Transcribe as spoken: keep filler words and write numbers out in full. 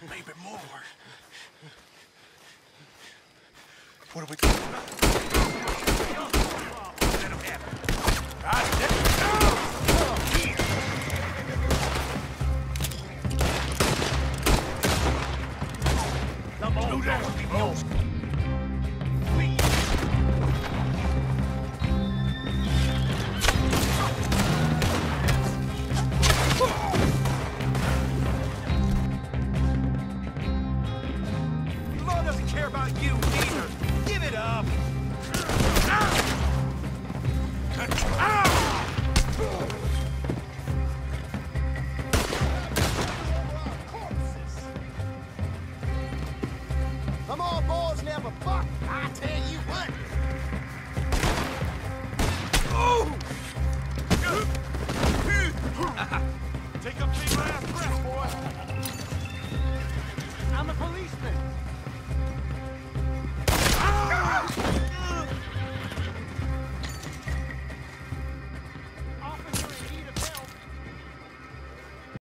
Maybe more. What are we doing? Let him have it. All right, let him go! Here! Come on, do that. Oh. Law doesn't care about you either. Give it up. Come on, boys, never fuck. I tell you what. Oh! Take up the last breath, boy. I'm a policeman.